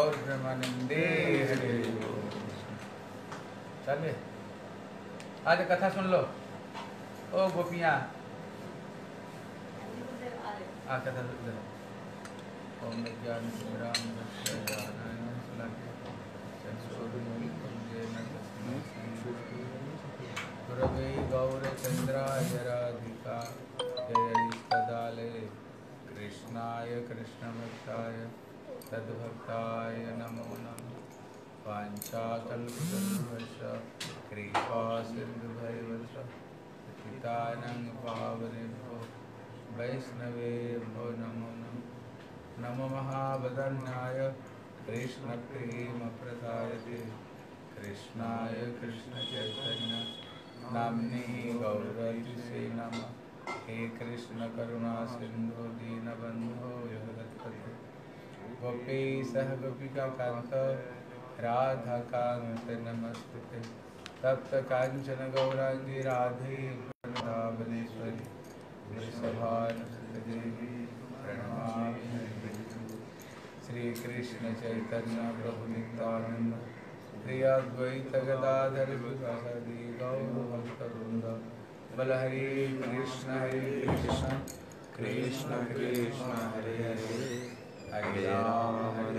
गौर प्रेमानंदे हरे। चले आज कथा सुन लो। ओ गोपियाँ कथा सुन लो। ओम ज्ञान गुरवे गौरचंद्राय राधिका जयस्तदाले कृष्णाय कृष्णभक्ताय तद्भक्ताय नमो नमः। वाञ्छाकल्पतरुभ्यश्च कृपा सिन्धुभैवच पतितानां पावनेभ्यो वैष्णवेभ्यो नमो नमः। नमो महावदन्याय कृष्णप्रेमप्रदायते कृष्णाय कृष्णचैतन्य नाम्ने गौरतिसे नमः। हे कृष्ण करुणा सिन्धु दीनबन्धो जगत्पते गोपीशः गोपिकान्त राधाकान्त नमस्ते। तप्त कांचन गौरांगी राधे वृंदावनेश्वरी वृषभानुसुते देवी प्रणमामि हरिप्रिये। श्री कृष्ण चैतन्य प्रभु नित्यानंद श्री अद्वैत गदाधर श्रीवासादि गौर भक्तवृंद। बल हरे कृष्ण कृष्ण कृष्ण हरे हरे हरे राम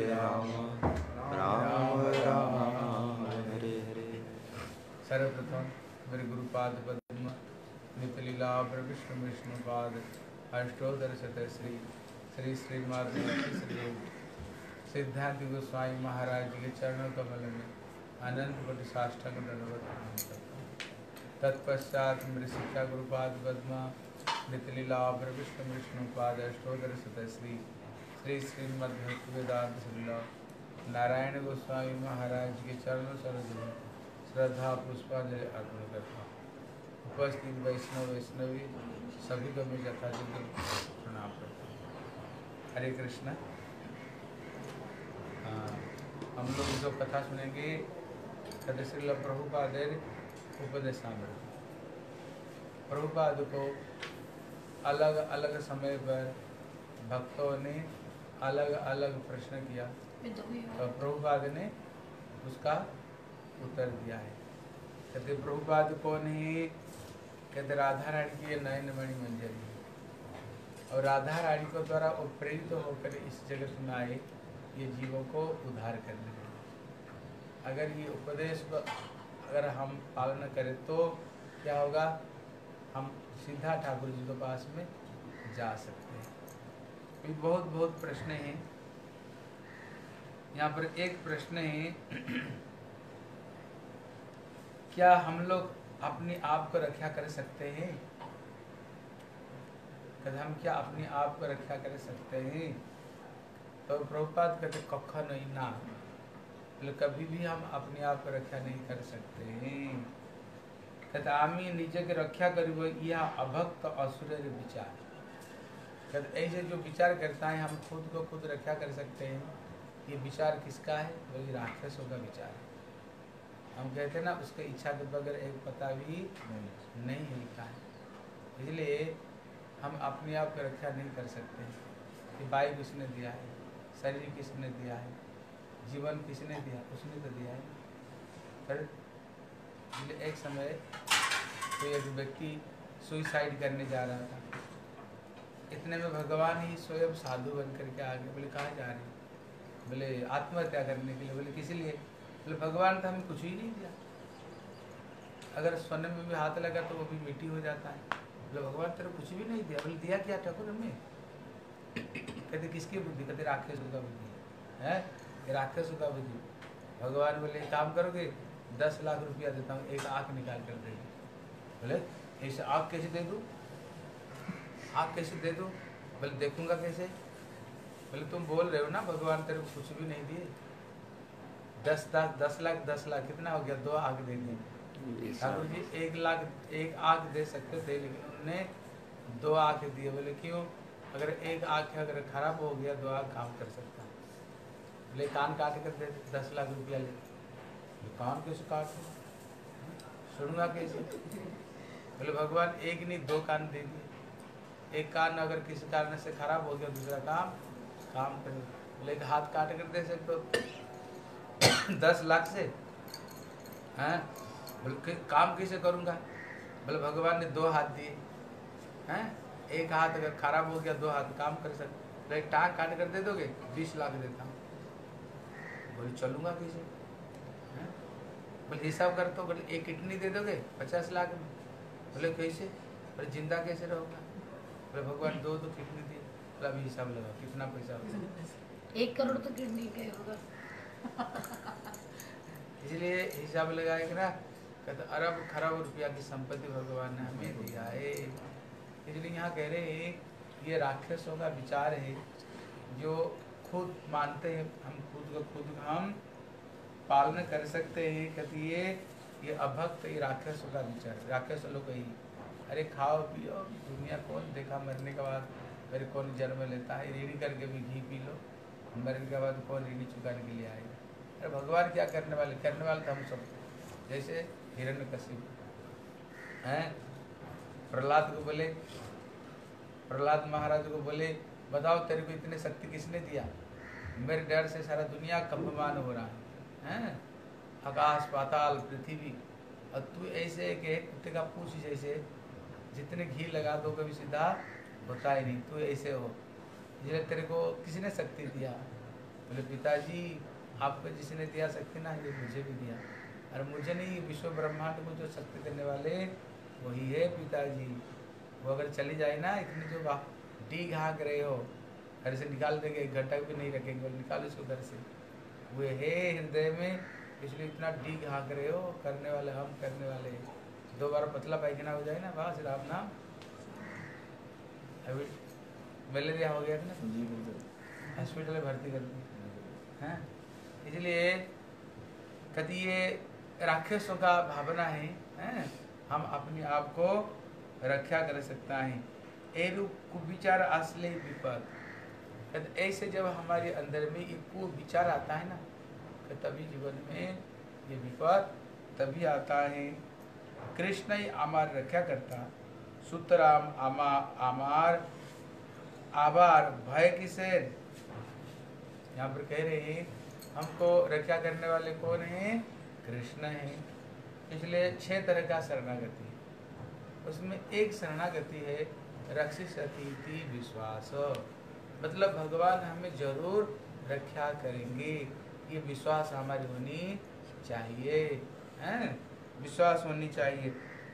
राम राम हरे हरे। सर्वप्रथम मेरे गुरुपाद पद्म नितलीला विष्णु विष्णुपाद अष्टोत्तर शतश्री श्री श्रीमद श्री सिद्धांत गोस्वामी महाराज जी के चरणों कमल में अनंत कोटि साष्टांग दंडवत प्रणाम करता हूँ। तत्पश्चात मेरे शिक्षा गुरुपाद पद्मा नितलीला विष्णु विष्णुपाद अष्टोत्तर शतश्री श्री श्रीमद भक्तिवेदांत श्रीला नारायण गोस्वामी महाराज के चरणों सरोज में श्रद्धा पुष्पांजलि अर्पण करता हूँ। उपस्थित वैष्णव वैष्णवी सभी को मैं यथाचित प्रणाम करता हूँ। हरे कृष्ण। हम लोग जो कथा सुनेंगे कहते श्रील प्रभुपाद उपदेशामृत। प्रभुपाद को अलग अलग समय पर भक्तों ने अलग अलग प्रश्न किया तो प्रभुपाद ने उसका उत्तर दिया है। कहते प्रभुपाद कौन है? कहते राधा रानी की ये नयनमणि मंजरी है और राधा रानी को द्वारा वो प्रेरित होकर इस जगत में आए ये जीवों को उद्धार करने के लिए। अगर ये उपदेश अगर हम पालन करें तो क्या होगा? हम सीधा ठाकुर जी के पास में जा सकते हैं। बहुत बहुत प्रश्न हैं। यहाँ पर एक प्रश्न है क्या हम लोग अपने आप को रक्षा कर सकते हैं? कहते हम क्या अपने आप को रक्षा कर सकते हैं? तो प्रभुपाद कहते कखा नहीं ना, कभी भी हम अपने आप को रक्षा नहीं कर सकते हैं। कहते आमी निजे के रक्षा करीब यह अभक्त असुर विचार। कहते ऐसे जो विचार करता है हम खुद को खुद रक्षा कर सकते हैं। ये विचार किसका है? वही राक्षसों का विचार है। हम कहते हैं ना उसके इच्छा के बगैर एक पता भी नहीं हिलता है। इसलिए हम अपने आप को रक्षा नहीं कर सकते। कि वायु किसने दिया है, शरीर किसने दिया है, जीवन किसने दिया? उसने तो दिया है। पर एक समय कोई एक व्यक्ति सुइसाइड करने जा रहा था। इतने में भगवान ही स्वयं साधु बन करके आ गए। बोले कहाँ जा रहे हैं? बोले आत्महत्या करने के लिए। बोले किस लिए? बोले भगवान तो हमें कुछ ही नहीं दिया। अगर सोने में भी हाथ लगा तो वो भी मिट्टी हो जाता है। बोले भगवान तेरे कुछ भी नहीं दिया। बोले दिया क्या ठाकुर हमें? कहते किसकी बुद्धि? कहते राक्षसों का बुद्धि है। राक्षसों का बुद्धि। भगवान बोले काम करोगे 10 लाख रुपया देता हूँ, एक आँख निकाल कर देंगे। बोले ऐसे आँख कैसे दे दूँ? आँख कैसे दे दूँ? बोले देखूंगा कैसे? बोले तुम बोल रहे हो ना भगवान तेरे को कुछ भी नहीं दिए। 10 लाख कितना हो गया? 2 आँख दे दी। ठाकुर जी 1 लाख एक आँख दे सकते थे लेकिन उन्होंने 2 आँख दिए। बोले क्यों? अगर एक आँख अगर खराब हो गया 2 आँख काम कर सकता है। बोले कान काट कर दे 10 लाख रुपया ले। कान कैसे काट सुनूंगा कैसे? बोले भगवान एक नहीं 2 कान दे दिए। एक कान अगर किसी कारण से खराब हो गया दूसरा काम कर। बोले हाथ काट कर दे सकते तो 10 लाख से हैं? बोले काम कैसे करूँगा? बोले भगवान ने 2 हाथ दिए हैं, एक हाथ अगर खराब हो गया 2 हाथ काम कर सकते। बोले टाँग काट कर दे दोगे? 20 लाख देता हूँ। बोले चलूँगा कैसे? हैं? बोले हिसाब कर तो, बोले एक किडनी दे दोगे 50 लाख में? बोले कैसे? बोले जिंदा कैसे रहोगा? बोले भगवान 2 किडनी दिए। बोले अभी हिसाब लगाओ कितना पैसा होगा? 1 करोड़ तो किडनी के होगा। इसलिए हिसाब लगाएंगे ना, कहते अरब खरब रुपया की संपत्ति भगवान ने हमें दिया है। इसलिए यहाँ कह रहे हैं ये राक्षसों का विचार है जो खुद मानते हैं हम खुद को खुद हम पालन कर सकते हैं। कहती ये अभक्त ये राक्षसों का विचार, राक्षस लोग ही अरे खाओ पियो दुनिया कौन देखा, मरने के बाद फिर कौन जन्म लेता है, रेडी करके भी घी पी लो, मरने के बाद कौन रेडी चुकाने के लिए आएगा। अरे भगवान क्या करने वाले तो हम सब, जैसे हिरण्यकशिपु हैं, प्रहलाद को बोले, प्रहलाद महाराज को बोले बताओ तेरे को इतने शक्ति किसने दिया? मेरे डर से सारा दुनिया कंपमान हो रहा है हैं? आकाश पाताल पृथ्वी, और तू ऐसे एक कुत्ते का पूछ जैसे जितने घी लगा दो कभी सीधा होता ही नहीं, तू ऐसे हो, इसलिए तेरे को किसने शक्ति दिया? बोले पिताजी आपको जिसने दिया शक्ति ना ये मुझे भी दिया। अरे मुझे नहीं, विश्व ब्रह्मांड को जो शक्ति देने वाले वही है पिताजी। वो अगर चली जाए ना, इतनी जो डी हाँक रहे हो घर से निकाल देंगे, 1 घंटा भी नहीं रखेंगे, निकालो इसको घर से, वो है हृदय में, इसलिए इतना डी हाँक रहे हो, करने वाले हम करने वाले। 2 बार पतला पायखाना हो जाए ना, बस राम नाम। अभी मलेरिया हो गया था ना, हॉस्पिटल में भर्ती कर दी हैं। इसलिए कभी ये राक्षसों का भावना है हैं? हम अपने आप को रक्षा कर सकता है। एरु कुविचार असले विपद, ऐसे जब हमारे अंदर में ये कुविचार आता है ना, तो तभी जीवन में ये विपद तभी आता है। कृष्ण ही हमार रक्षा करता, सुतराम आमार आभार भय किसे। यहाँ पर कह रहे हैं हमको रक्षा करने वाले कौन है? कृष्ण है। इसलिए 6 तरह का शरणागति है, उसमें एक शरणागति है रक्षिष्यति विश्वास, मतलब भगवान हमें जरूर रक्षा करेंगे, ये विश्वास हमारी होनी चाहिए हैं? विश्वास होनी चाहिए।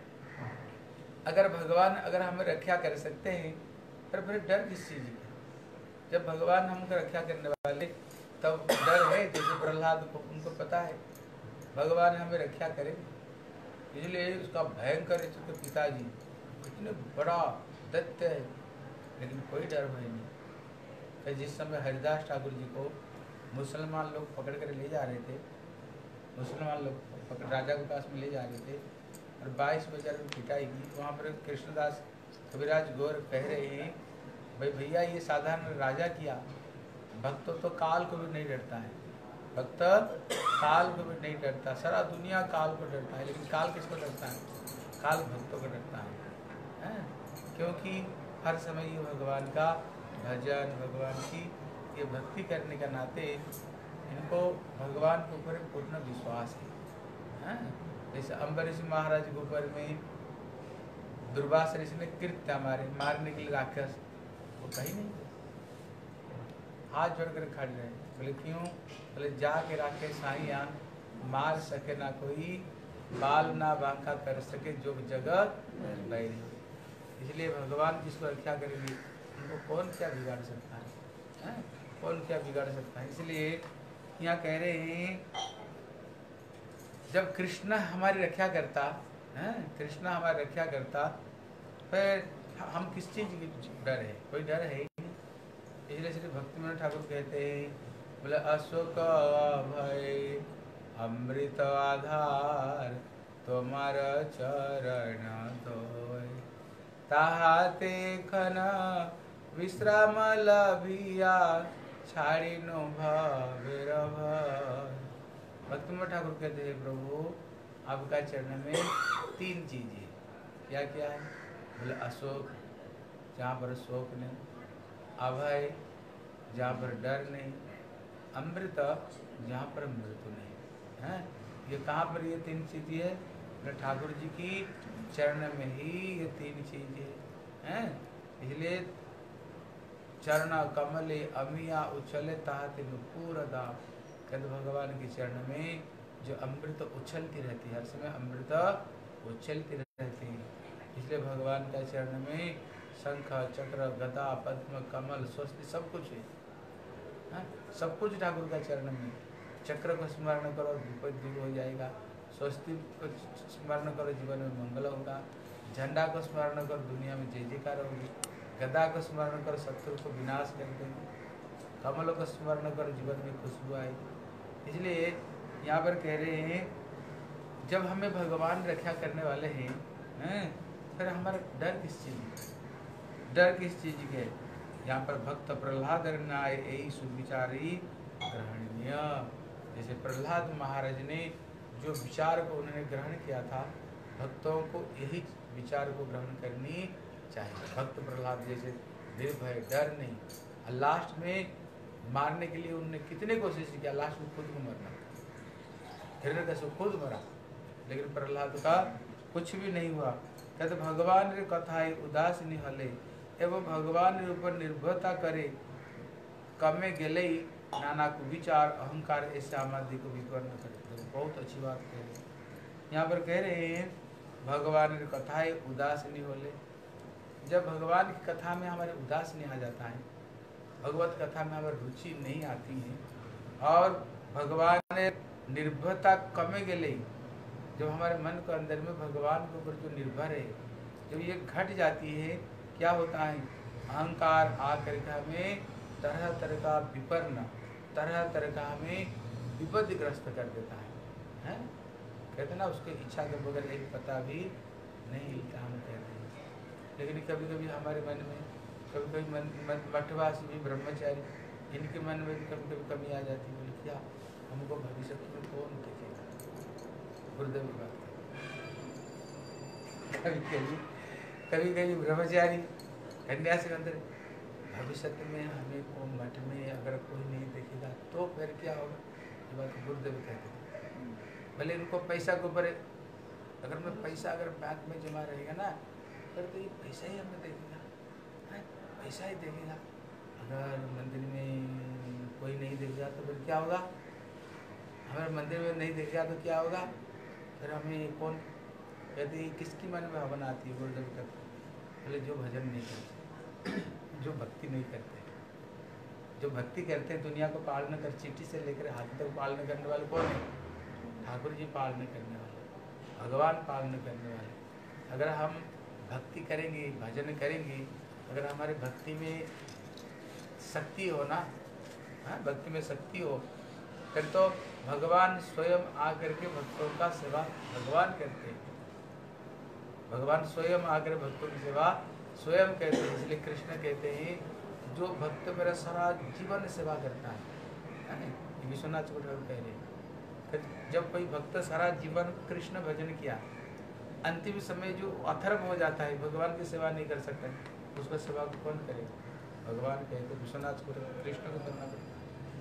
अगर भगवान अगर हमें रक्षा कर सकते हैं पर फिर डर किस चीज़ की? जब भगवान हमको रक्षा करने वाले तब डर है। जैसे प्रहलाद को उनको पता है भगवान हमें रक्षा करेंगे, इसलिए उसका भयंकर तो पिताजी इतने बड़ा दैत्य है, लेकिन कोई डर भय नहीं। तो जिस समय हरिदास ठाकुर जी को मुसलमान लोग पकड़ कर ले जा रहे थे, मुसलमान लोग राजा के पास में ले जा रहे थे और 22 बजे पिटाई की, वहाँ पर कृष्णदास कविराज गौर कह रहे हैं भाई भैया ये साधारण राजा किया, भक्त तो काल को भी नहीं डरता है, भक्त काल को भी नहीं डरता, सारा दुनिया काल को डरता है, लेकिन काल किसको डरता है? काल भक्तों को डरता है? क्योंकि हर समय ये भगवान का भजन, भगवान की ये भक्ति करने का नाते इनको भगवान के ऊपर पूर्ण विश्वास है। जैसे अम्बरीश महाराज के ऊपर में दुर्वासा ऋषि ने कृत्य मारने के लिए राक्षस, वो कहीं नहीं, हाथ जोड़कर खड़े रहे, बोले क्यों? बोले जाके राक्षस साइया मार सके ना कोई, बाल ना बांका कर सके जो जगत बैरी। इसलिए भगवान जिसको रक्षा करेंगे उनको कौन क्या बिगाड़ सकता है? कौन क्या बिगाड़ सकता है? इसलिए यहाँ कह रहे हैं जब कृष्ण हमारी रक्षा करता है, कृष्ण हमारी रक्षा करता, फिर हम किस चीज़ की डर है? कोई डर है ही नहीं। इसलिए श्री भक्तिविनोद ठाकुर कहते हैं, बोले अशोक भय अमृत आधार तुम्हार चरण धोय, ताहाते खन विश्राम लभिया छाड़ी नो भवेर भय। भक्तिविनोद ठाकुर कहते हैं प्रभु आपका चरण में 3 चीज़ें, क्या क्या है? बोले अशोक, जहाँ पर शोक नहीं, अभय, जहाँ पर डर नहीं, अमृत जहाँ पर मृत्यु नहीं है। ये कहाँ पर ये तीन चीजें है? ठाकुर जी की चरण में ही ये तीन चीजें हैं। इसलिए चरण कमले अमिया उछले ताहते नुपुर दा। कहते भगवान के चरण में जो अमृत उछलती रहती है, हर समय अमृत उछलती रहती है। इसलिए भगवान का चरण में शंख चक्र गदा पद्म कमल स्वस्ति सब कुछ है, सब कुछ ठाकुर का चरण में। चक्र को स्मरण करो विपद दूर हो जाएगा, स्वस्ति को स्मरण करो जीवन में मंगल होगा, झंडा को स्मरण करो दुनिया में जय जयकार होगी, गदा को स्मरण करो शत्रु को विनाश कर देंगे, कमलों को स्मरण करो जीवन में खुशबू आएगी। इसलिए यहाँ पर कह रहे हैं जब हमें भगवान रक्षा करने वाले हैं, फिर हमारा डर किस चीज़ का? डर किस चीज़ के? यहाँ पर भक्त प्रहलाद आए यही सुविचारी ग्रहणीय। जैसे प्रहलाद महाराज ने जो विचार को उन्होंने ग्रहण किया था, भक्तों को यही विचार को ग्रहण करनी चाहिए। भक्त प्रहलाद जैसे निर्भय डर नहीं, और लास्ट में मारने के लिए उन्होंने कितने कोशिश किया, लास्ट में खुद को मरना, हिरण्यकश्यप खुद मरा, लेकिन प्रहलाद का कुछ भी नहीं हुआ। कहते भगवान रे कथाई उदास निहले एवं भगवान रे ऊपर निर्भरता करे कमे गेले नाना को विचार अहंकार ऐसे आमादि को विवरण करे। तो बहुत अच्छी बात कह रहे हैं। यहाँ पर कह रहे हैं भगवान रे कथाई उदास नहीं होले। जब भगवान की कथा में हमारे उदास नहीं आ जाता है, भगवत कथा में हमारी रुचि नहीं आती है, और भगवान ने निर्भरता कमे गेले, जब हमारे मन के अंदर में भगवान के ऊपर जो निर्भर है, जब ये घट जाती है, क्या होता है? अहंकार आकर के हमें तरह तरह का विपन्न, तरह तरह का हमें विपत्तिग्रस्त कर देता है? कहते ना उसके इच्छा के बगैर एक पता भी नहीं हिलता, हम कहते हैं। लेकिन कभी कभी हमारे मन में, कभी कभी मठवासी भी ब्रह्मचारी, इनके मन में भी कभी कभी कमी आ जाती है। बोले क्या हमको भविष्य में कौन देखेगा? गुरुदेव की बात कभी कभी ब्रह्मचारी कन्यासी के अंदर भविष्य में हमें को मठ में अगर कोई नहीं देखेगा तो फिर क्या होगा? ये बात गुरुदेव कहते हैं। भले इनको पैसा के ऊपर, अगर मैं पैसा अगर बैंक में जमा रहेगा ना, फिर तो ये पैसा ही हमें देखेगा, पैसा ही देखेगा। अगर मंदिर में कोई नहीं देखेगा तो फिर क्या होगा? हमारे मंदिर में नहीं देखेगा तो क्या होगा? फिर हमें कौन कहते? किसकी मन में भावना आती है? गुरुदेव कहते बोले जो भजन नहीं करते, जो भक्ति नहीं करते। जो भक्ति करते हैं दुनिया को पालना कर, चींटी से लेकर हाथ तक पालना करने वाले कौन है? ठाकुर जी पालना करने वाले, भगवान पालना करने वाले। अगर हम भक्ति करेंगे, भजन करेंगे, अगर हमारे भक्ति में शक्ति हो ना, भक्ति में शक्ति हो, फिर तो भगवान स्वयं आकर के भक्तों का सेवा भगवान करते हैं। भगवान स्वयं आकर भक्तों की सेवा स्वयं करते हैं। इसलिए कृष्ण कहते हैं जो भक्त मेरा सारा जीवन सेवा करता है, विश्वनाथ ठाकुर कह रहे हैं। जब कोई भक्त सारा जीवन कृष्ण भजन किया, अंतिम समय जो अथर्व हो जाता है, भगवान की सेवा नहीं कर सकता, उसका सेवा कौन करेगा? भगवान कहते विश्वनाथ को कृष्ण को करना पड़ता।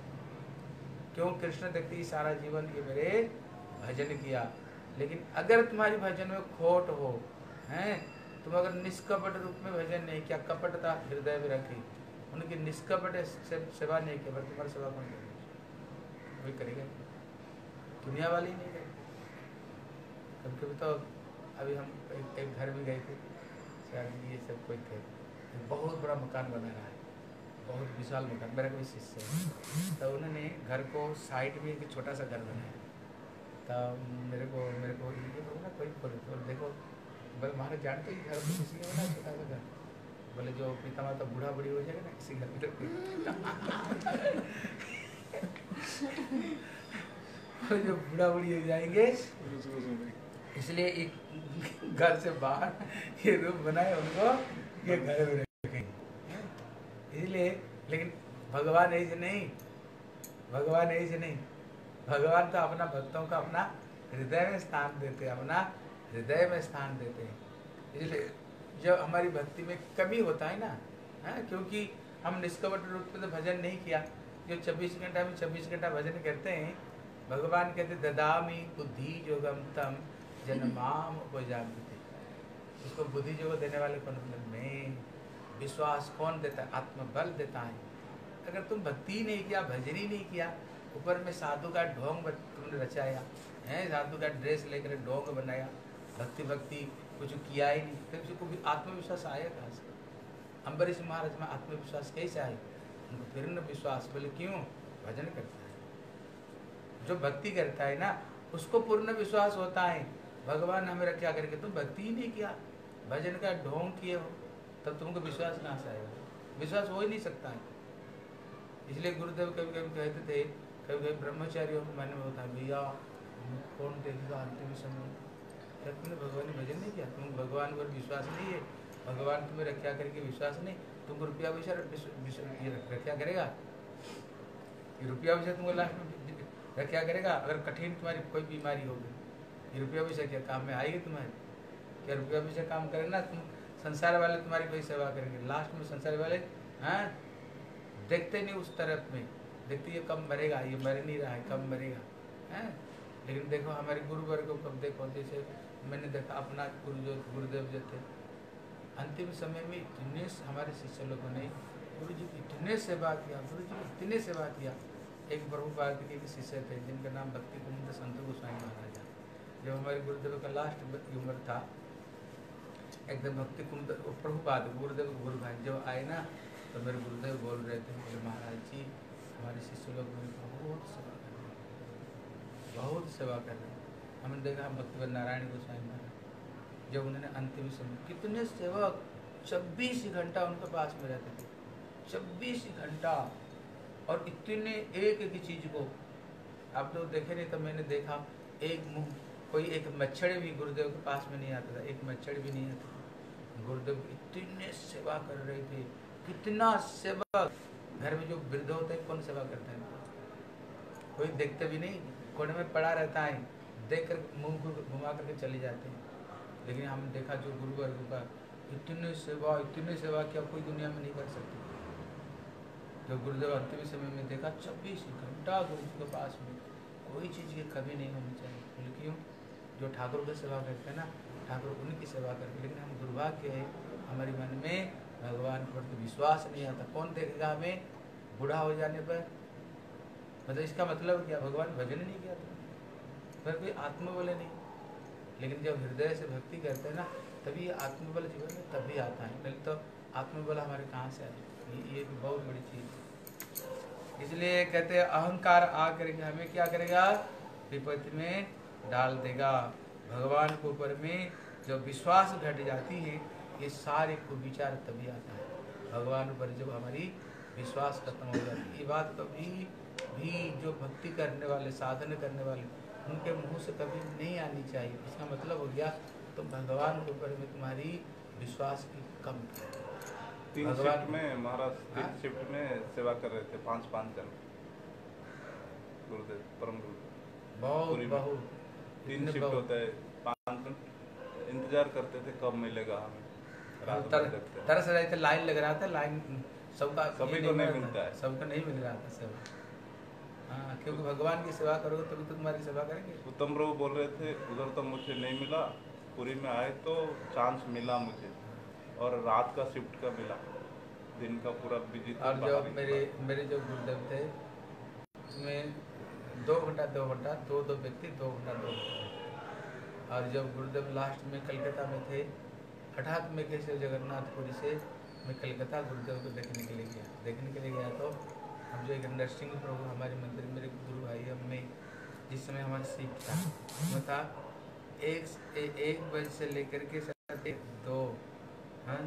क्यों? कृष्ण देखते ही सारा जीवन ये मेरे भजन किया। लेकिन अगर तुम्हारी भजन में खोट हो, हैं, तुम अगर निष्कपट रूप में भजन नहीं किया, कपटता हृदय में रखी, उनकी निष्कपट सेवा नहीं की, पर तुम्हारी सेवा कौन करेगा? कोई करेगा? दुनिया वाली नहीं करेगी। कभी कभी तो अभी हम एक घर में गए थे, ये सब कोई थे, बहुत बड़ा मकान बना रहा है, बहुत विशाल मकान, मेरा कोई शिष्य है, तो उन्होंने घर को साइड में एक छोटा सा घर बनाया। तब मेरे को ये बोला कोई बोले तो देखो, बोले महाराज जानते ही घर को किसी ने बना छोटा सा घर, बोले जो पिता माता बूढ़ा बूढ़ी हो जाएगा ना, किसी घर में जो बूढ़ा बूढ़ी हो जाएंगे, इसलिए एक घर से बाहर ये रूम बनाए, उनको ये घर में रखेंगे। इसलिए, लेकिन भगवान ऐसे नहीं, भगवान ऐसे नहीं। भगवान तो अपना भक्तों का अपना हृदय में स्थान देते हैं, अपना हृदय में स्थान देते हैं। इसलिए जब हमारी भक्ति में कमी होता है ना, क्योंकि हम निष्कपट रूप में तो भजन नहीं किया, जो 24 घंटा में 24 घंटा भजन करते हैं, भगवान कहते ददामी बुद्धि योगम तम जन्माम उपजामते। उसको बुद्धि योग देने वाले कौन? मैं। विश्वास कौन देता है? आत्मबल देता है। अगर तुम भक्ति नहीं किया, भजन ही नहीं किया, ऊपर में साधु का ढोंग तुमने रचाया है, साधु का ड्रेस लेकर ढोंग बनाया, भक्ति कुछ किया ही नहीं, तो किसी को भी आत्मविश्वास आया कहाँ से? अम्बरीश महाराज में आत्मविश्वास कैसे आए? उनको फिर न विश्वास, बोले क्यों? भजन करता है। जो भक्ति करता है ना, उसको पूर्ण विश्वास होता है भगवान हमें रक्षा करके। तुम भक्ति ही नहीं किया, भजन का ढोंग किए हो, तब तुमको विश्वास कहाँ से आएगा? विश्वास हो ही नहीं सकता है। इसलिए गुरुदेव कभी कभी कहते थे, कभी कभी ब्रह्मचारियों के मन में होता है, भैया कौन देखेगा अंतिम समय, क्या तुमने भगवान ने भजन नहीं किया? तुम भगवान पर विश्वास नहीं है, भगवान तुम्हें रक्षा करके विश्वास नहीं, तुमको रुपया पैसा रक्षा करेगा? ये रुपया पैसा तुमको लास्ट में रक्षा करेगा? अगर कठिन तुम्हारी कोई बीमारी होगी, ये रुपया पैसा क्या काम में आएगी तुम्हारी? क्या रुपया पैसा काम करे ना? तुम संसार वाले तुम्हारी कोई सेवा करेंगे, लास्ट में संसार वाले हाँ देखते नहीं उस तरफ में, देखते ये कब मरेगा, ये मर नहीं रहा है, कब मरेगा है। लेकिन देखो हमारे गुरु वर्ग को कब देखो, जैसे मैंने देखा अपना गुरुदेव जो थे, अंतिम समय में इतने हमारे शिष्य लोगों ने गुरु जी की इतने सेवा किया, गुरु जी की इतने सेवा किया। एक प्रभुपाद के शिष्य थे जिनका नाम भक्ति कुंद संत गोस्वामी महाराज। जब हमारे गुरुदेव का लास्ट उम्र था, एकदम भक्ति कुंद प्रभुपाद गुरुदेव गुरु भाई जब आए ना, तो मेरे गुरुदेव बोल रहे थे, बोले महाराज जी हमारे शिष्य लोग बहुत सेवा कर रहे हैं, बहुत सेवा कर रहे हैं। हमने देखा भक्ति नारायण गोस्वामी महाराज, जब उन्होंने अंतिम समय कितने सेवक 26 घंटा उनके पास में रहते थे, 26 घंटा, और इतने एक एक चीज को आप तो देखे नहीं, तो मैंने देखा एक मुंह कोई एक मच्छर भी गुरुदेव के पास में नहीं आता था, एक मच्छर भी नहीं आता था। गुरुदेव इतने सेवा कर रहे थे, कितना सेवा। घर में जो वृद्ध होते हैं कौन सेवा करता है? कोई देखते भी नहीं, कोने में पड़ा रहता है, देख कर मुंह को घुमा करके चले जाते हैं। लेकिन हमने देखा जो गुरु वर्ग का इतने सेवा क्या कोई दुनिया में नहीं कर सकती। जो गुरुदेव अंतिम समय में देखा 26 घंटा गुरु जी के पास में, कोई चीज़ की कमी नहीं होनी चाहिए। बोले क्यों? जो ठाकुर की सेवा करते हैं ना, ठाकुर उनकी सेवा करते। लेकिन हम दुर्भाग्य है, हमारे मन में भगवान के प्रति विश्वास नहीं आता। कौन देखेगा हमें बूढ़ा हो जाने पर? मतलब इसका मतलब क्या? भगवान भजन नहीं किया था, पर कोई आत्मबल नहीं। लेकिन जब हृदय से भक्ति करते हैं ना, तभी आत्मबल जीवन में तभी आता है, नहीं तो आत्मबल हमारे कहाँ से आए? ये भी बहुत बड़ी चीज़ है। इसलिए कहते हैं अहंकार आकर के हमें क्या करेगा? विपत्ति में डाल देगा। भगवान के ऊपर में जब विश्वास घट जाती है, ये सारे को विचार तभी आता है। भगवान पर जब हमारी विश्वास खत्म हो जाती है, ये बात कभी भी जो भक्ति करने वाले, साधन करने वाले, उनके मुंह से कभी नहीं आनी चाहिए। इसका मतलब हो गया तो भगवान के ऊपर में तुम्हारी विश्वास की कम। 3 शिफ्ट में महाराज 3 शिफ्ट में सेवा कर रहे थे, 5-5 जन गुरुदेव परम गुरु। बहुत 3 शिफ्ट होता है, 5 जन इंतजार करते थे कब मिलेगा हमें। तरस रहे थे, लाइन लग रहा था, लाइन सबका सभी को नहीं मिलता है, सबको नहीं मिल रहा था सेवा। हाँ, क्योंकि भगवान की सेवा करोगे तभी तो तुम्हारी सेवा करेंगे। उत्तम प्रभु बोल रहे थे उधर तो मुझे नहीं मिला, पूरी में आए तो चांस मिला मुझे, और रात का शिफ्ट का मिला, दिन का पूरा बिजी था। और जो मेरे जो गुरुदेव थे उसमें 2 घंटा 2 व्यक्ति 2 घंटा। और जब गुरुदेव लास्ट में कलकत्ता में थे, हठात में कैसे जगन्नाथपुरी से मैं कलकत्ता गुरुदेव को देखने के लिए गया तो हम जो एक नरसिंह प्रभु हमारे मंदिर, मेरे गुरु भाई हम में जिस समय हमारा शिफ्ट था वो था 1 बजे से लेकर के 2, हाँ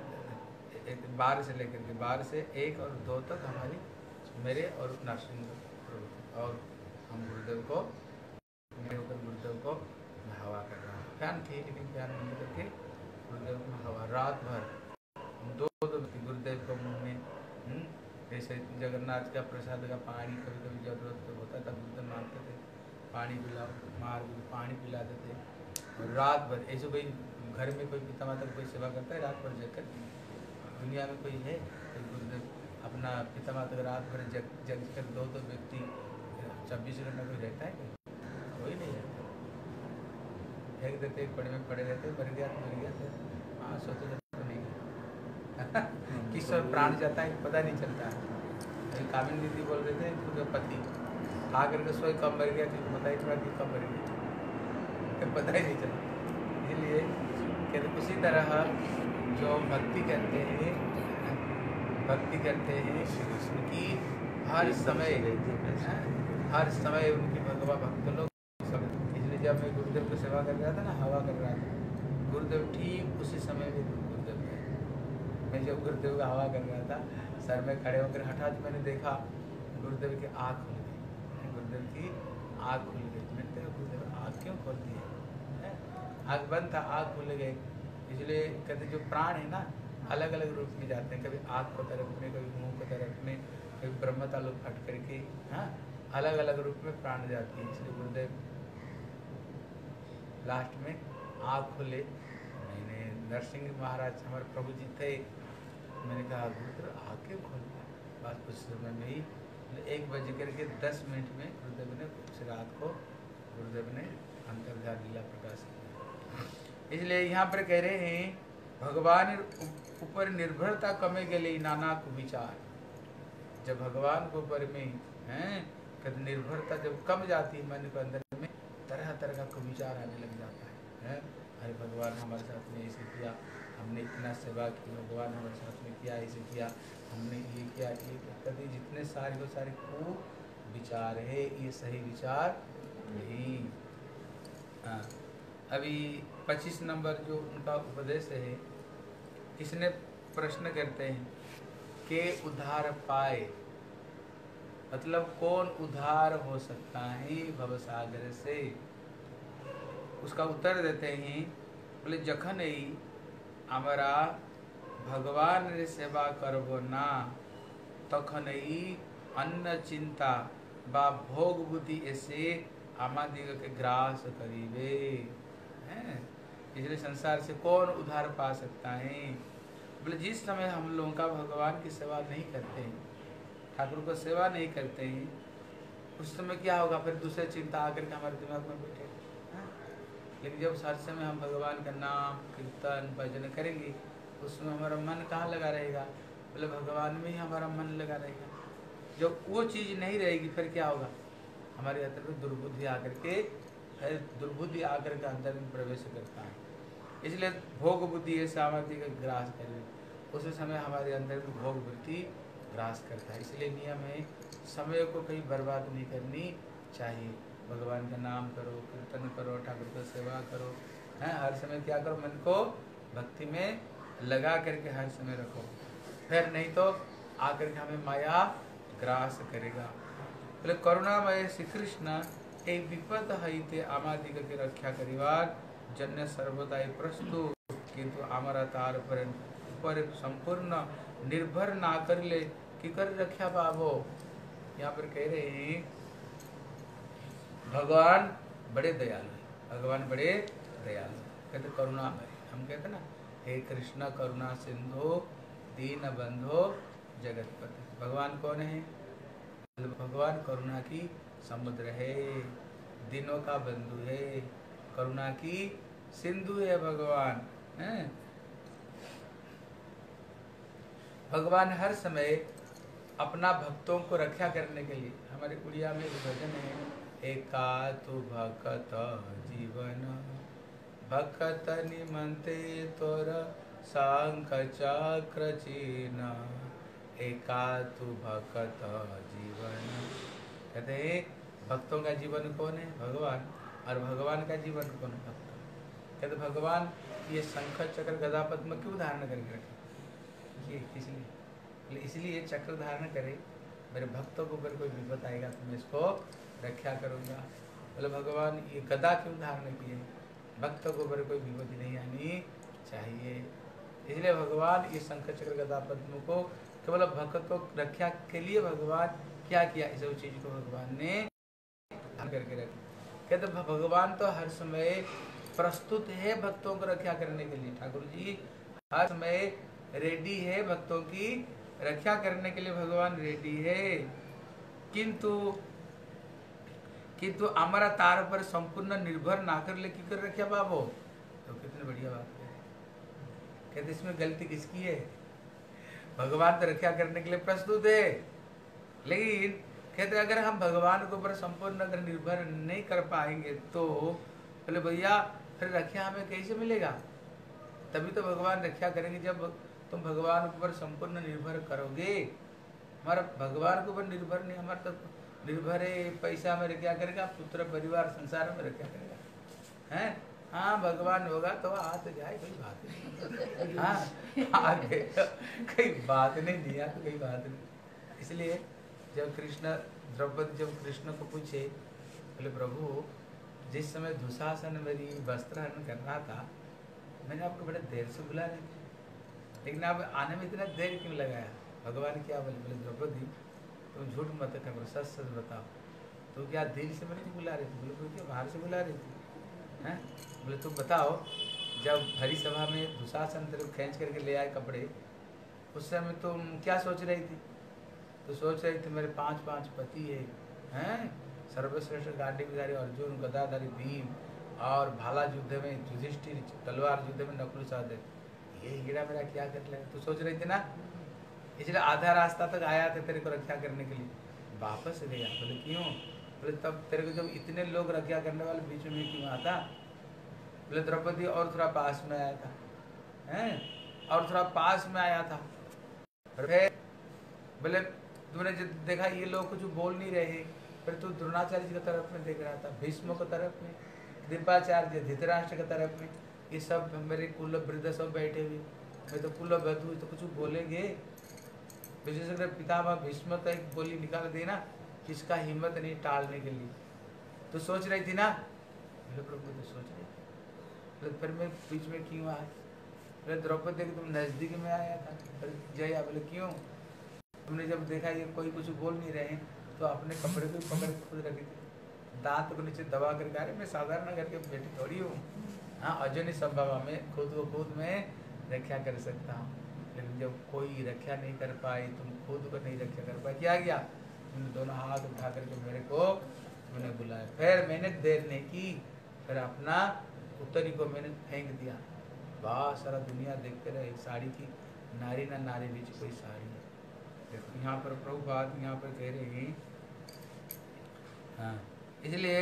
12 से लेकर के 12 से 1 और 2 तक हमारी मेरे और नरसिंह प्रभु, और हम गुरुदेव को गुरुदेव को हवा कर रहा हूँ। फैन थी लेकिन फैन बंद करके गुरुदेव को हवा, रात भर 2 गुरुदेव को मुँह में जैसे जगन्नाथ का प्रसाद का पानी कभी कभी जरूरत होता था, गुरुदेव मांगते थे पानी पिलाओ, पानी पिलाते थे। और रात भर ऐसे कोई घर में कोई पिता माता कोई सेवा करता है रात भर जगकर? दुनिया में कोई है? कोई गुरुदेव अपना पिता माता का रात भर जग कर दो व्यक्ति 24 घंटा कोई रहता है क्या? कोई नहीं रहता। फेंक देते, एक पड़े में पड़े रहते, मर गया तो मर गया, फिर हाँ सोते तो नहीं गया। किस समय प्राण जाता है पता नहीं चलता है। अभी कामिनी दीदी बोल रहे थे उनका पति आकर के सोए कब मर गया, किसी पता ही नहीं कि कब मर गया, पता ही नहीं चला। इसलिए कहते उसी तरह जो भक्ति करते हैं श्री कृष्ण की, हर समय उनकी भगवान भक्त लोग। इसलिए जब मैं गुरुदेव की सेवा कर रहा था ना, हवा कर रहा था, गुरुदेव ठीक उसी समय में गुरुदेव गए। मैं जब गुरुदेव का हवा कर रहा था, सर में खड़े होकर हठात मैंने देखा गुरुदेव की आँख खुल गई। गुरुदेव की आँख खुल गई। मैंने देखा गुरुदेव आँख क्यों खोलती है? आँख बंद था, आँख खुल गई। इसलिए कहते जो प्राण है ना, अलग अलग रूप में जाते हैं, कभी आँख को तरफ में, कभी मुंह को तरफ में, कभी ब्रह्मता लोग फट करके, हाँ अलग अलग रूप में प्राण जाती है। इसलिए गुरुदेव लास्ट में आँख खुले। मैंने नरसिंह महाराज हमारे प्रभु जी थे, मैंने कहा गुरुदेव आँख क्यों खोल? बस कुछ समय में ही 1:10 में गुरुदेव ने उस रात को गुरुदेव ने अंतर्ध्यान लीला प्रकाश किया। इसलिए यहाँ पर कह रहे हैं भगवान ऊपर निर्भरता कमे के लिए नाना को विचार। जब भगवान के ऊपर में कभी निर्भरता जब कम जाती है मन के अंदर में, तरह तरह का विचार आने लग जाता है। अरे भगवान हमारे साथ में ऐसे किया, हमने इतना सेवा की, भगवान हमारे साथ में किया, ऐसे किया, हमने ये किया, ये कभी जितने सारे वो सारे को विचार है, ये सही विचार नहीं। अभी 25 नंबर जो उनका उपदेश है, इसने प्रश्न करते हैं के उद्धार पाए, मतलब कौन उद्धार हो सकता है भवसागर से? उसका उत्तर देते हैं, बोले जखन ही हमारा भगवान रे सेवा करबो ना, तखन ही अन्न चिंता बा भोग बुद्धि ऐसे आमादिग के ग्रास करीबे। इसलिए संसार से कौन उद्धार पा सकता है? बोले जिस समय हम लोगों का भगवान की सेवा नहीं करते हैं, ठाकुर को सेवा नहीं करते हैं, उस समय क्या होगा? फिर दूसरे चिंता आकर के हमारे दिमाग में बैठे। लेकिन जब हर समय हम भगवान का नाम कीर्तन भजन करेंगे, उसमें हमारा मन कहाँ लगा रहेगा? बोले भगवान में ही हमारा मन लगा रहेगा। जब वो चीज़ नहीं रहेगी फिर क्या होगा? हमारे अंदर में दुर्बुद्धि आकर के अंदर में प्रवेश करता है। इसलिए भोग बुद्धि है सामर्थ्य का ग्रास करे, उस समय हमारे अंदर में भोग बुद्धि ग्रास करता है। इसलिए नियम है समय को कहीं बर्बाद नहीं करनी चाहिए। भगवान का नाम करो, कीर्तन करो, ठाकुर की सेवा करो, हर समय क्या करो? मन को भक्ति में लगा करके हर समय रखो, फिर नहीं तो आकर के हमें माया ग्रास करेगा। बोले करुणामय श्री कृष्ण एक विपद हईते आमादिक के रक्षा करिवार जन्य सर्वदाई प्रस्तुत, किंतु हमारा तार पर संपूर्ण निर्भर ना कर ले कि कर रक्षा पावो। यहाँ पर कह रहे हैं भगवान बड़े दयालु है, भगवान बड़े दयालु। कहते करुणामय, हम कहते ना हे कृष्ण करुणा सिंधु दीन बंधो जगतपति। भगवान कौन है? भगवान करुणा की समुद्र है, दिनों का बंधु है, करुणा की सिंधु है भगवान। भगवान हर समय अपना भक्तों को रक्षा करने के लिए, हमारे उड़िया में भजन है, एका तु भक्त जीवन भक्त निमंते तोर शंख चक्र चिन्ह, एका तु भक्त जीवन। कहते हैं भक्तों का जीवन कौन है? भगवान। और भगवान का जीवन कौन? भक्त। कहते भगवान ये शंख चक्र गदा पद्म क्यों धारण करके रखे? इसलिए चक्र धारण करे, मेरे भक्तों को ऊपर कोई विपद आएगा तो मैं इसको रक्षा करूँगा। बोले भगवान ये गदा क्यों धारण किए? भक्तों को ऊपर कोई विपत्ति नहीं आनी चाहिए। इसलिए भगवान ये शंख चक्र गदा पद्म को केवल भक्तों रक्षा के लिए भगवान क्या किया? इस चीज को भगवान ने करके रखा। कहते भगवान तो हर समय प्रस्तुत है भक्तों को रक्षा करने के लिए। ठाकुर जी हर समय रेडी है भक्तों की रक्षा करने के लिए भगवान रेडी है, किंतु किंतु हमारा तार पर संपूर्ण निर्भर ना कर ले की कर रखा बाबो। तो कितनी बढ़िया बात है। कहते इसमें गलती किसकी है? भगवान तो रक्षा करने के लिए प्रस्तुत है, लेकिन कहते अगर हम भगवान के ऊपर संपूर्ण अगर निर्भर नहीं कर पाएंगे तो बोले भैया फिर रक्षा हमें कैसे मिलेगा? तभी तो भगवान रक्षा करेंगे जब तुम भगवान के ऊपर संपूर्ण निर्भर करोगे। हमारा भगवान के ऊपर निर्भर नहीं, हमारा तो निर्भर है पैसा में क्या करेगा, पुत्र परिवार संसार में क्या करेगा, हैं? हाँ भगवान होगा तो आ तो जाए, कोई बात नहीं। हाँ आगे कोई बात नहीं दिया तो कोई बात नहीं। इसलिए जब कृष्ण द्रौपदी जब कृष्ण को पूछे, बोले प्रभु जिस समय दुशासन मेरी वस्त्र हरण कर रहा था, मैंने आपको बड़े देर से बुला रही थी, लेकिन आप आने में इतना देर क्यों लगाया? भगवान क्या बोले? बोले द्रौपदी तुम झूठ मत करो, सच सच बताओ, तो क्या दिल से मैंने बुला रही थी? बोले क्या बाहर से बुला रही थी? हैं? बोले तुम बताओ, जब हरी सभा में दुशासन तेरे खींच करके ले आए कपड़े, उस समय तुम क्या सोच रही थी? तो सोच रही थी मेरे 5 पति है, हैं? सर्वश्रेष्ठ गाड़ी बिहारी अर्जुन, गदाधारी भीम, और भाला युद्ध में युधिष्ठिर, तलवार युद्ध में नकुल सहदेव, ये हीरा मेरा क्या कर ले? तो सोच रही थी ना, इसलिए आधा रास्ता तक आया था तेरे को रक्षा करने के लिए, वापस गया। बोले क्यों? बोले तब तेरे को जब इतने लोग रक्षा करने वाले बीच में क्यों आता? बोले द्रौपदी और थोड़ा पास में आया था, हैं? और थोड़ा पास में आया था। फिर बोले तुमने जब देखा ये लोग कुछ बोल नहीं रहे, फिर तू द्रोणाचार्य जी की तरफ में देख रहा था, भीष्म की तरफ में, कृपाचार्य, धृतराष्ट्र की तरफ में, ये सब मेरे कुल वृद्ध सब बैठे हुए, मैं तो कुल बधू, तो कुछ बोलेंगे? विशेषकर पितामह भीष्म तो एक बोली निकाल देना, किसका हिम्मत नहीं टालने के लिए। तो सोच रही थी ना? बोले प्रभु तो सोच रही थी, फिर मैं बीच में क्यों आया? बोले द्रौपदी तुम नजदीक में आया था। फिर जया बोले क्यों? तुमने जब देखा ये कोई कुछ बोल नहीं रहे तो अपने कपड़े को पकड़ के खुद रखी थी, दांत को नीचे दबा करके, अरे मैं साधारण करके बेटी थोड़ी हूँ, हाँ अजनी संभव में खुद को खुद में रक्षा कर सकता हूँ। लेकिन जब कोई रक्षा नहीं कर पाई, तुम खुद को नहीं रक्षा कर पाए, क्या किया? तुमने दोनों हाथ उठा करके मेरे को तुमने बुलाया, फिर मैंने देर नहीं की, फिर अपना उत्तरी को मैंने फेंक दिया। बहुत सारा दुनिया देखते रहे, साड़ी की नारी ना नारी बीच कोई साड़ी है। देखो यहाँ पर प्रभुपाद यहाँ पर कह रहे हैं, हाँ इसलिए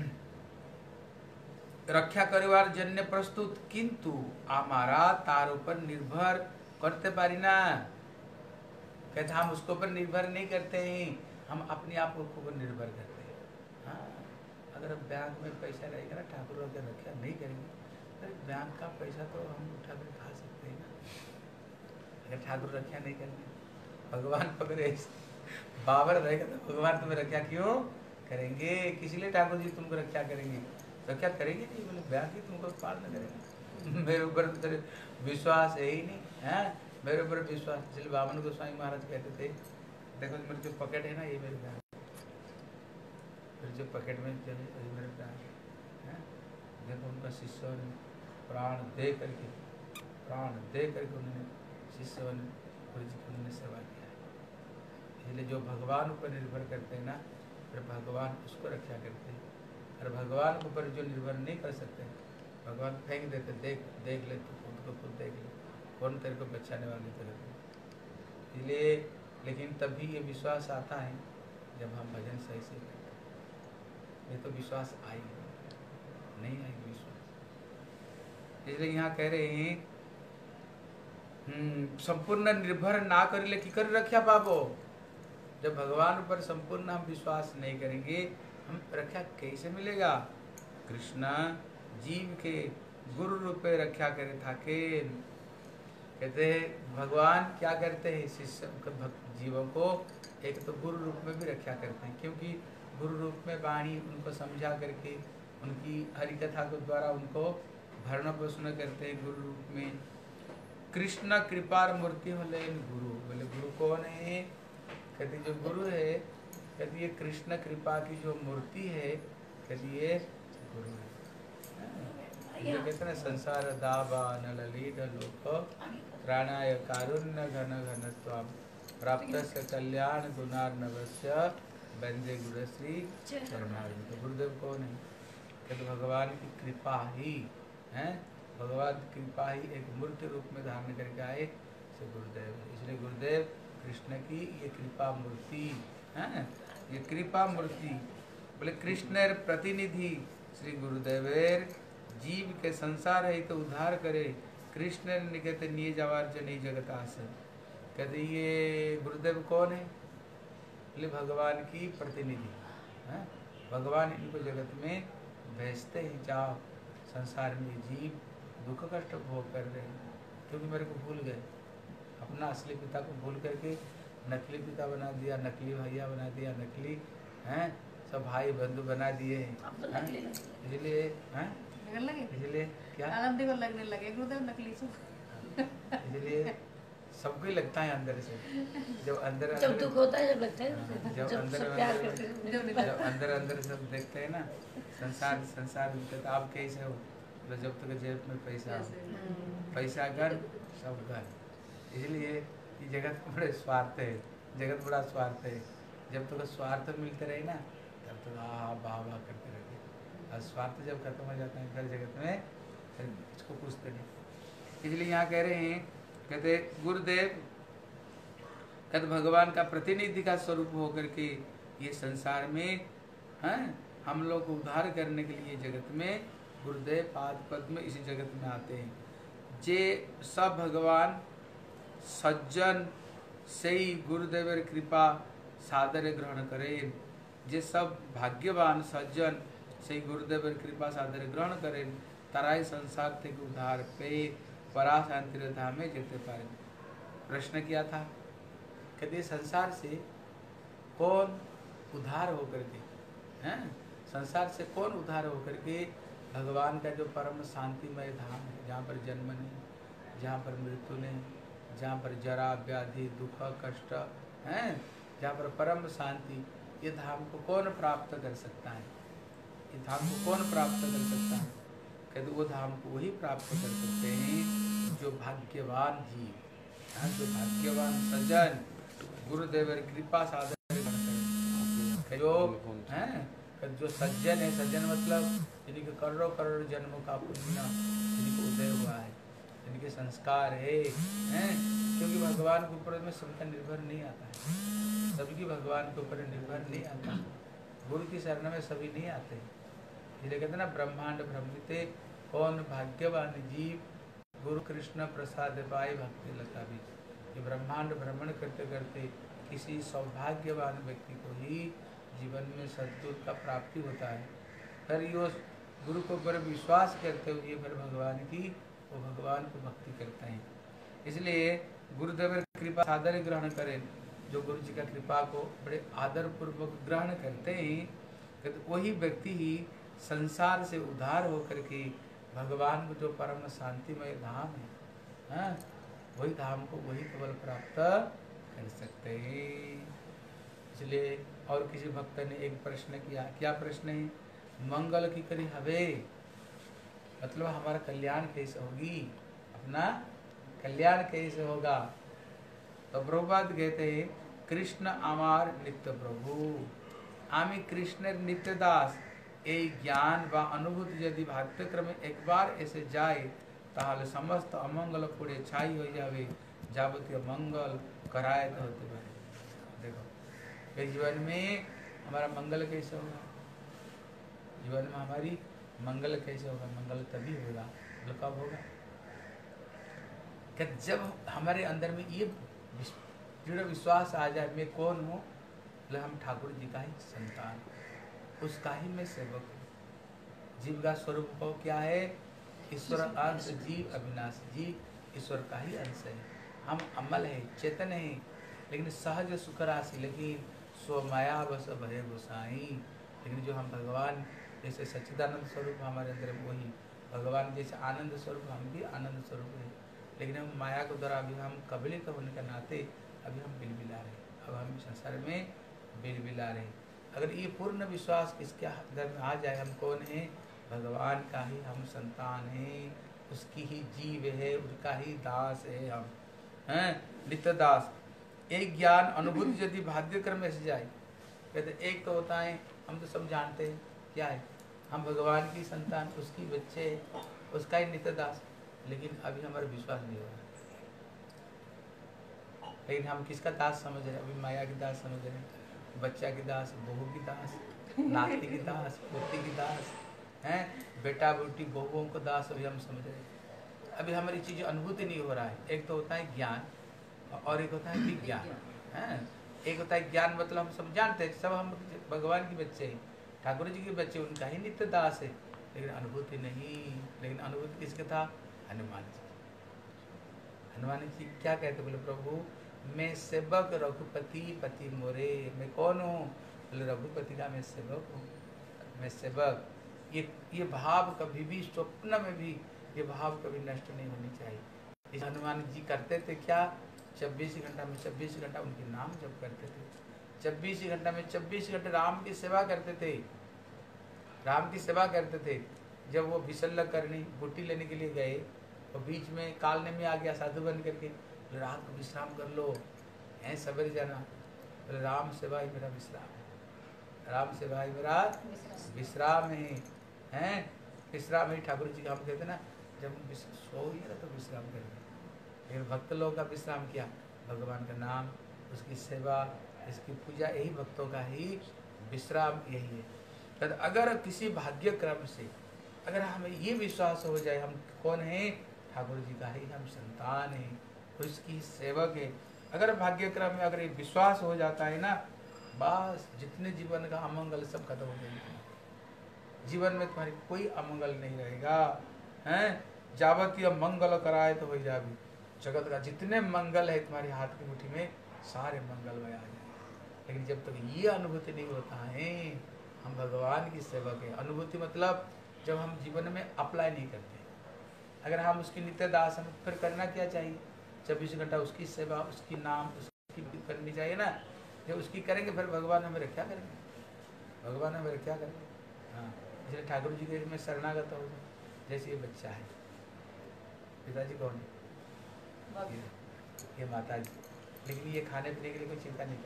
रक्षा करिवार जन्य प्रस्तुत, किंतु हमारा तार ऊपर निर्भर करते पारी ना। कहते हम उसके ऊपर निर्भर नहीं करते हैं, हम अपने आप को ऊपर निर्भर करते हैं। हाँ अगर बैंक में पैसा रहेगा ना, ठाकुर अगर रक्षा नहीं करेंगे, अरे बैंक का पैसा तो हम उठा कर खा सकते हैं ना, अगर ठाकुर रक्षा नहीं करेंगे। भगवान पकड़े बाबर रहेगा तो भगवान तुम्हें रक्षा क्यों करेंगे? किस लिए ठाकुर जी तुमको रक्षा करेंगे? रक्षा करेंगे नहीं, बोले बैंक ही तुमको पालन करेगा। मेरे ऊपर तो विश्वास है ही नहीं, है मेरे ऊपर विश्वास। इसलिए बामन गोस्वामी महाराज कहते थे, देखो मेरे जो पॉकेट है ना, ये मेरे बैंक, फिर जो पॉकेट में चले ये मेरे बैंक है। देखो उनका शिष्यों ने प्राण दे करके उन्होंने शिष्यों ने गुरु जी की उन्होंने सेवा किया है। इसलिए जो भगवान ऊपर निर्भर करते हैं ना, फिर भगवान उसको रक्षा करते हैं। और भगवान के ऊपर जो निर्भर नहीं कर सकते, भगवान फेंक देते, देख ले तो खुद को खुद देख ले, कौन तेरे को बचाने वाली तरह। इसलिए लेकिन तभी ये विश्वास आता है जब हम भजन सही से करते हैं। ये तो विश्वास आएगी नहीं आएगी विश्वास। इसलिए यहाँ कह रहे हैं संपूर्ण निर्भर ना कर ले कि कर रक्षा पाबो। जब भगवान पर संपूर्ण हम विश्वास नहीं करेंगे, हम रक्षा कैसे मिलेगा? कृष्ण जीव के गुरु रूप में रक्षा करे थाके। कहते हैं भगवान क्या करते हैं? शिष्य जीवों को एक तो गुरु रूप में भी रक्षा करते हैं, क्योंकि गुरु रूप में वाणी उनको समझा करके उनकी हरि कथा के द्वारा उनको भरण पोषण करते हैं गुरु रूप में। कृष्ण कृपार मूर्ति होले गुरु। बोले गुरु कौन है? कहते जो गुरु है, कहती ये कृष्ण कृपा की जो मूर्ति है, कहती ये गुरु है। जो कहते ना संसार दावा न ललित लोक प्राणाय कारुण्य घन घन स्वाम प्राप्त से कल्याण गुणार्णवस्य वंदे गुरुश्री चरणारविंद। तो गुरुदेव कौन है? कहते भगवान की कृपा ही है, भगवान की कृपा ही एक मूर्ति रूप में धारण करके आए से गुरुदेव है। इसलिए गुरुदेव कृष्ण की ये कृपा मूर्ति है, ये कृपा मूर्ति बोले कृष्णेर प्रतिनिधि श्री गुरुदेवेर जीव के संसार है तो उद्धार करे कृष्ण ने कहते निये जावार जन जगत आस। कहते ये गुरुदेव कौन है? बोले भगवान की प्रतिनिधि है, भगवान इनको जगत में भेजते ही जाओ संसार में जीव दुख कष्ट भोग कर रहे हैं क्योंकि मेरे को भूल गए, अपना असली पिता को भूल करके नकली पिता बना दिया, नकली भैया बना दिया, नकली हैं सब भाई बंधु बना दिए हैं। इसलिए इसलिए क्या को लगने लगे गुरुदेव नकली से। इसलिए सबको ही लगता है अंदर से, जब अंदर जब दुख होता है जब लगता है, जब अंदर अंदर सब देखते हैं ना संसार तो आप कैसे हो? तो जब तक जेब में पैसा हो, पैसा घर सब घर। इसलिए ये जगत बड़े स्वार्थ है, जगत बड़ा स्वार्थ है। जब तक स्वार्थ मिलते रहे ना तब तक वाह वाह करते रहते, और स्वार्थ जब खत्म हो जाता है फिर जगत में फिर इसको पूछते नहीं। इसलिए यहाँ कह रहे हैं, कहते गुरुदेव कहते भगवान का प्रतिनिधि का स्वरूप होकर के ये संसार में हैं हम लोग को उद्धार करने के लिए जगत में गुरुदेव पाद पद में इसी जगत में आते हैं। जे सब भगवान सज्जन से ही गुरुदेवर कृपा सादर ग्रहण करें, जे सब भाग्यवान सज्जन से ही गुरुदेवर कृपा सादर ग्रहण करें तराई संसार थे उद्धार पे परा शांति धाम में जेते पाए। प्रश्न किया था कहते संसार से कौन उद्धार होकर के हैं, संसार से कौन उद्धार होकर के भगवान का जो परम शांतिमय धाम है जहाँ पर जन्म नहीं, जहाँ पर मृत्यु नहीं, जहाँ पर जरा व्याधि दुख कष्ट हैं, जहाँ पर परम शांति, ये धाम को कौन प्राप्त कर सकता है? ये धाम को कौन प्राप्त कर सकता है? कहते वो धाम को वही प्राप्त कर सकते हैं जो भाग्यवान जीव, जो भाग्यवान सज्जन गुरुदेवर कृपा साधन जो हैं, जो सज्जन है, सज्जन मतलब जिनके करोड़ों करोड़ जन्मों का पुण्य जिनको उदय हुआ है, जिनके संस्कार है, क्योंकि भगवान के ऊपर में सबका निर्भर नहीं आता है, सबकी भगवान के ऊपर निर्भर नहीं आता, गुरु की शरण में सभी नहीं आते। इसलिए कहते ना ब्रह्मांड भ्रमिते कौन भाग्यवान जीव गुरु कृष्ण प्रसाद पाए भक्ति लता भी। ये ब्रह्मांड भ्रमण करते करते किसी सौभाग्यवान व्यक्ति को ही जीवन में सद्गुरु का प्राप्ति होता है। फिर ये गुरु को पर विश्वास करते हुए फिर भगवान की वो भगवान को भक्ति करते हैं। इसलिए गुरुदेव कृपा सादर ग्रहण करें, जो गुरु जी का कृपा को बड़े आदर पूर्वक ग्रहण करते हैं तो वही व्यक्ति ही संसार से उद्धार होकर के भगवान को जो परम शांतिमय धाम है वही धाम को वही केवल प्राप्त कर सकते हैं। इसलिए और किसी भक्त ने एक प्रश्न किया, क्या प्रश्न है? मंगल की करी हवे, मतलब हमारा कल्याण कैसे होगी, अपना कल्याण कैसे होगा? तो प्रभुपाद कहते हैं कृष्ण आमार नित्य प्रभु, आमी कृष्णेर नित्य दास। এই জ্ঞান বা অনুভূতি যদি ভাগ্যক্রমে একবার এসে যায় তাহলে সমস্ত অমঙ্গল পুড়ে ছাই হয়ে যাবে, যাবতীয় मंगल करायत होते पारे। देखो इस जीवन में हमारा मंगल कैसे होगा, जीवन में हमारी मंगल कैसे होगा? मंगल तभी होगा, कब होगा? कि जब हमारे अंदर में ये दृढ़ विश्वास आ जाए मैं कौन हूँ, मतलब हम ठाकुर जी का ही संतान, उसका ही मैं सेवक हूँ। जीव का स्वरूप को क्या है? ईश्वर अंश जीव अविनाशी, जीव ईश्वर का ही अंश है। हम अमल है, चेतन है, लेकिन सहज सुख राशि, लेकिन स्व माया बस भय गोसाई। लेकिन जो हम भगवान जैसे सच्चिदानंद स्वरूप हमारे अंदर वही भगवान जैसे आनंद स्वरूप, हम भी आनंद स्वरूप है, लेकिन हम माया को द्वारा अभी हम कबीले का होने के नाते अभी हम बिलबिला रहे, अब हम संसार में बिलबिला रहे। अगर ये पूर्ण विश्वास इसके अंदर में आ जाए हम कौन है, भगवान का ही हम संतान हैं, उसकी ही जीव है, उसका ही दास है हम हैं, नित्य दास। एक ज्ञान अनुभूति यदि भाग्य क्रम में से जाए, कहते एक तो होता है, हम तो सब जानते हैं क्या है, हम भगवान की संतान, उसकी बच्चे, उसका ही नित्य दास, लेकिन अभी हमारा विश्वास नहीं हो रहा। लेकिन हम किसका दास समझ रहे हैं? अभी माया की दास समझ रहे हैं, बच्चा की दास, बहू की दास, नाती की दास, पोती की दास, हैं, बेटा बेटी बहुओं को दास अभी हम समझ रहे हैं। अभी हमारी चीज़ अनुभूति नहीं हो रहा है। एक तो होता है ज्ञान और एक होता है विज्ञान, हैं। एक होता है ज्ञान, मतलब हम सब जानते हैं, सब हम भगवान के बच्चे हैं, ठाकुर जी के बच्चे, उनका ही नित्य दास है, लेकिन अनुभूति नहीं। लेकिन अनुभूति किसका था? हनुमान जी। हनुमान जी क्या कहते? बोले प्रभु मैं सेवक रघुपति पति मोरे। मैं कौन हूँ? बोले रघुपति का मैं सेवक हूँ, मैं सेवक। ये भाव कभी भी, स्वप्न में भी ये भाव कभी नष्ट नहीं होनी चाहिए। इस हनुमान जी करते थे क्या? 24 घंटा में 24 घंटा उनके नाम जप करते थे, 24 घंटा में 24 घंटे राम की सेवा करते थे, राम की सेवा करते थे। जब वो विसल्ल करनी बूटी लेने के लिए गए तो बीच में कालने में आ गया साधु बन करके, बोले रात को विश्राम कर लो, हैं सवेरे जाना। बोले राम सेवा ही मेरा विश्राम है, राम सेवा ही मेरा विश्राम है, हैं विश्राम ही ठाकुर जी का। हम कहते ना जब हम सो ही तो विश्राम करेंगे, लेकिन भक्त लोगों का विश्राम क्या? भगवान का नाम, उसकी सेवा, इसकी पूजा, यही भक्तों का ही विश्राम यही है। तो अगर किसी भाग्य क्रम से अगर हमें ये विश्वास हो जाए हम कौन हैं? ठाकुर जी का ही हम संतान हैं, उसकी सेवक है। अगर भाग्य क्रम में अगर ये विश्वास हो जाता है ना, बस जितने जीवन का अमंगल सब खत्म हो जाएगा। जीवन में तुम्हारी कोई अमंगल नहीं रहेगा, हैं। जावतीय मंगल कराए तो हो जाए, जगत का जितने मंगल है तुम्हारे हाथ की मुट्ठी में, सारे मंगलमय आ जाए। लेकिन जब तक ये अनुभूति नहीं होता है हम भगवान की सेवक है, अनुभूति मतलब जब हम जीवन में अप्लाई नहीं करते, अगर हम उसकी नित्य दास, हम फिर करना क्या चाहिए? 24 घंटा उसकी सेवा, उसकी नाम, उसकी करनी चाहिए ना। जब उसकी करेंगे फिर भगवान हमें क्या करेंगे? भगवान हमें क्या करेंगे? हाँ, इसलिए ठाकुर जी के में शरणागत हो। जैसे ये बच्चा है, पिताजी कौन है? ये माता जी, लेकिन ये खाने पीने के लिए कोई चिंता नहीं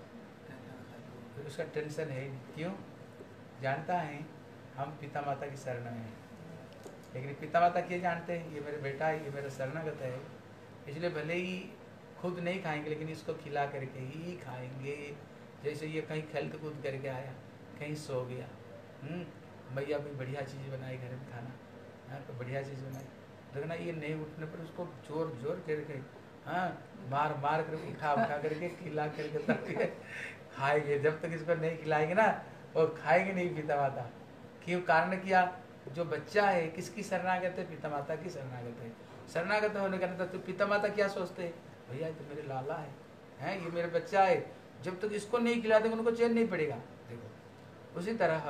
करता, तो उसका टेंशन है। क्यों? जानता है हम पिता माता की शरण में हैं, लेकिन पिता माता क्या जानते हैं? ये मेरा बेटा है, ये मेरा शरणागत है, इसलिए भले ही खुद नहीं खाएंगे लेकिन इसको खिला करके ही खाएंगे। जैसे ये कहीं खेल कूद करके आया, कहीं सो गया, भैया भी बढ़िया चीज़ बनाई घर में खाना, हाँ तो बढ़िया चीज़ बनाई, लेकिन ये नहीं उठने पर उसको जोर जोर करके, हाँ मार मार कर उठा करके खिला करके तब खाएंगे। जब तक इसको नहीं खिलाएंगे ना वो खाएंगे नहीं पिता माता। क्यों? कारण क्या? जो बच्चा है किसकी शरणागत है? पिता माता की शरणागत है। शरणागत होने का मतलब तो पिता माता क्या सोचते हैं? भैया ये तो मेरे लाला है, हैं ये मेरा बच्चा है, जब तक इसको नहीं खिलाते उनको चैन नहीं पड़ेगा। देखो उसी तरह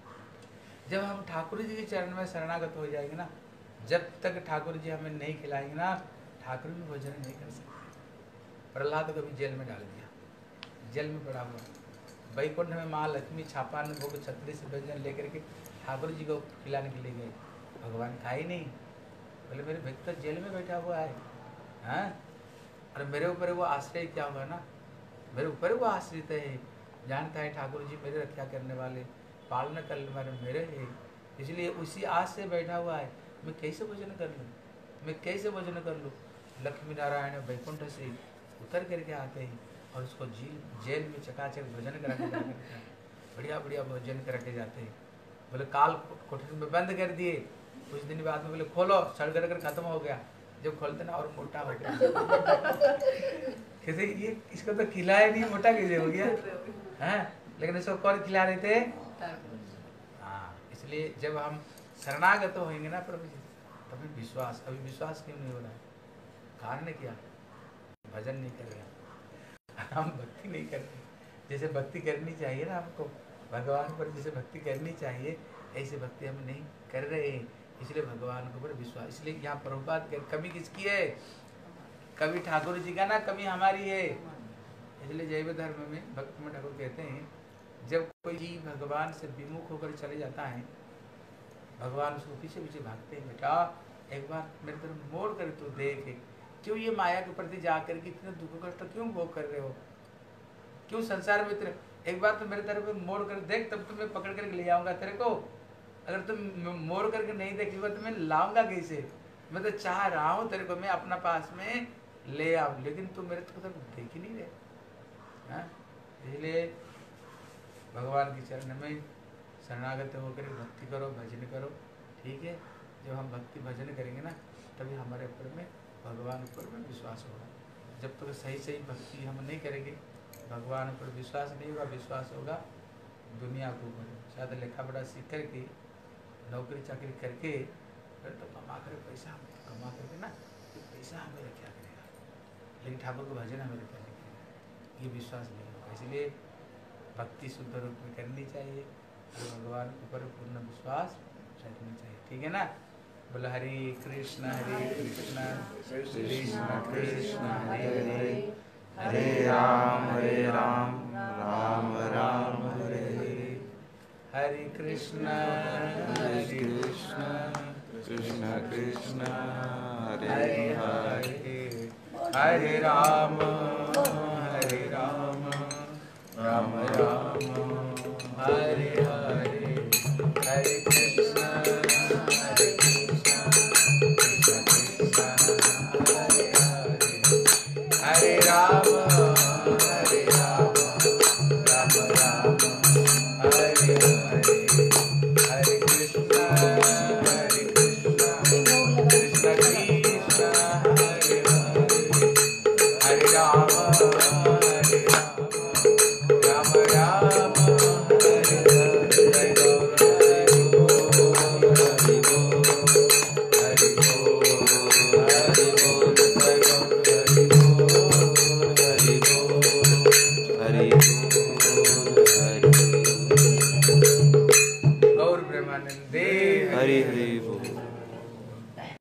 जब हम ठाकुर जी के चरण में शरणागत हो जाएंगे ना, जब तक ठाकुर जी हमें नहीं खिलाएंगे ना, ठाकुर भी भोजन नहीं कर सकते। प्रहलाद को भी जेल में डाल दिया, जेल में पड़ा हुआ। वैकुंठ में माँ लक्ष्मी छापान भोग छतरी से व्यंजन लेकर के ठाकुर जी को खिलाने के लिए गए, भगवान खाए नहीं। बोले मेरे भक्त तो जेल में बैठा हुआ है, हाँ, और मेरे ऊपर वो आश्रय क्या हुआ ना, मेरे ऊपर वो आश्रित है, जानता है ठाकुर जी मेरे रक्षा करने वाले, पालना करने वाले मेरे है, इसलिए उसी आस से बैठा हुआ है। मैं कैसे भोजन कर लूँ, मैं कैसे भोजन कर लूँ? लक्ष्मी नारायण वैकुंठ से उतर करके आते हैं और उसको जेल में चकाचक भोजन करा के बढ़िया बढ़िया भोजन करा के जाते हैं। बोले काल कोठरी में बंद कर दिए, कुछ दिन बाद में बोले खोलो, सड़ कर खत्म हो गया। जब खोलते ना और मोटा हो गया। कैसे ये इसको तो खिलाया नहीं, मोटा कैसे हो गया? हाँ, लेकिन इसको कौन खिला रहे थे? हाँ, इसलिए जब हम शरणागत होंगे ना प्रभु जी, तभी विश्वास। अभी विश्वास क्यों नहीं हो रहा है? कारण क्या? भजन नहीं कर रहे, हम भक्ति नहीं कर रहे। जैसे भक्ति करनी चाहिए ना हमको, भगवान पर जैसे भक्ति करनी चाहिए, ऐसे भक्ति हम नहीं कर रहे हैं। इसलिए भगवान के ऊपर विश्वास। इसलिए यहाँ प्रभुपाद कमी किसकी है? कभी ठाकुर जी का ना, कभी हमारी है। इसलिए जैव धर्म में भक्त में ठाकुर कहते हैं, जब कोई जीव भगवान से विमुख होकर चले जाता है, भगवान उसको पीछे पीछे भागते हैं, बेटा एक बार मेरे तरफ मोड़ कर तू देख, क्यों ये माया के प्रति जाकर के इतने दुख कष्ट क्यों भोग कर रहे हो? क्यों संसार में इतने? एक बार तो मेरे तरफ मोड़ कर देख, तब तो मैं पकड़ करके ले आऊंगा तेरे को। अगर तुम मोड़ करके नहीं देखेगा तो मैं लाऊंगा कैसे? मैं तो चाह रहा हूँ तेरे को मैं अपना पास में ले आऊं, लेकिन तुम मेरे को देख ही नहीं रहे। इसलिए भगवान के चरण में शरणागत होकर भक्ति करो, भजन करो, ठीक है। जब हम भक्ति भजन करेंगे ना, तभी हमारे ऊपर में भगवान ऊपर में विश्वास होगा। जब तक सही सही भक्ति हम नहीं करेंगे, भगवान ऊपर विश्वास नहीं होगा, विश्वास होगा दुनिया के ऊपर। शायद लेखा पढ़ा सीख करके, नौकरी चाकरी करके, फिर तो कमा कर पैसा हम कमा करके ना, तो पैसा हमें क्या करेगा, लेकिन ठाकुर को भजन हमें क्या करेगा, ये विश्वास नहीं होगा। इसलिए भक्ति शुद्ध रूप में करनी चाहिए, और भगवान के ऊपर पूर्ण विश्वास रखना चाहिए, ठीक है ना। बोला हरे कृष्णा कृष्ण कृष्ण हरे हरे, हरे राम राम राम हरे हरे, हरे कृष्ण कृष्ण कृष्ण हरे हरे, हरे राम राम राम हरे हरे, हरे कृष्ण कृष्ण कृष्ण हरे हरे, हरे राम राम राम हरे हरे, हरे कृष्ण कृष्ण कृष्ण हरे हरे, हरे राम गौर प्रेमानंदे हरि हरि बोल।